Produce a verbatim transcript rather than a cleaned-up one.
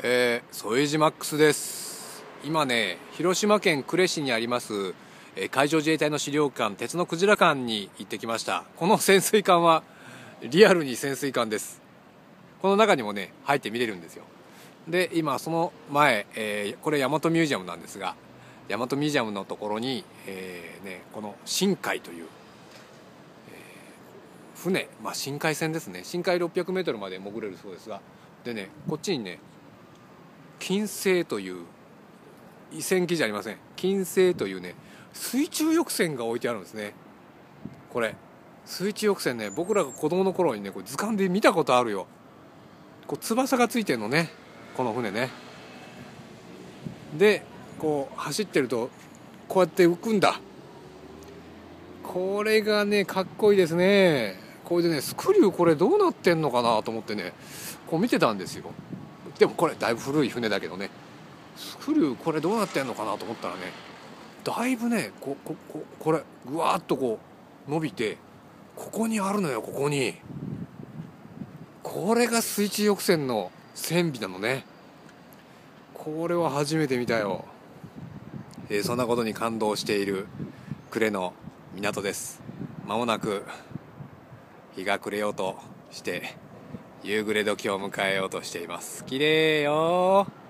えー、副島マックスです。今ね、広島県呉市にあります、えー、海上自衛隊の資料館、鉄のクジラ館に行ってきました。この潜水艦はリアルに潜水艦です。この中にもね入って見れるんですよ。で、今その前、えー、これ大和ミュージアムなんですが、大和ミュージアムのところに、えーね、この深海という、えー、船、まあ、深海船ですね。深海ろっぴゃくメートルまで潜れるそうですが、でね、こっちにね金星という緯線機じゃありません、金星というね水中翼船が置いてあるんですね。これ水中翼船ね、僕らが子供の頃にねこれ図鑑で見たことあるよ。こう翼がついてるのね、この船ね。でこう走ってるとこうやって浮くんだ。これがねかっこいいですね。これでねスクリューこれどうなってんのかなと思ってねこう見てたんですよ。でもこれだいぶ古い船だけどね、スクリューこれどうなってんのかなと思ったらね、だいぶねここここれぐわーっとこう伸びて、ここにあるのよ。ここにこれが水中翼船の船尾なのね。これは初めて見たよ。えー、そんなことに感動している呉の港です。まもなく日が暮れようとして夕暮れ時を迎えようとしています。綺麗よー。